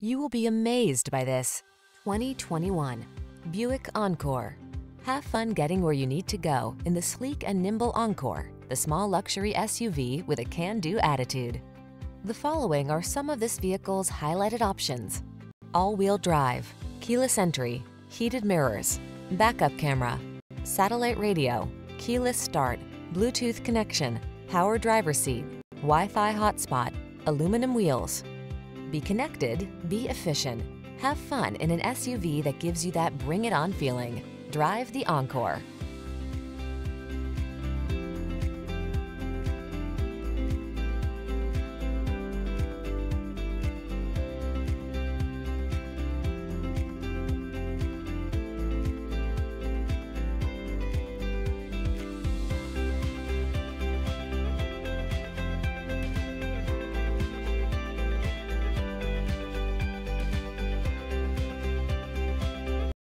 You will be amazed by this 2021 Buick Encore. Have fun getting where you need to go in the sleek and nimble Encore, the small luxury SUV with a can-do attitude. The following are some of this vehicle's highlighted options: all-wheel drive, keyless entry, heated mirrors, backup camera, satellite radio, keyless start, Bluetooth connection, power driver seat, Wi-Fi hotspot, aluminum wheels. Be connected, be efficient. Have fun in an SUV that gives you that bring it on feeling. Drive the Encore.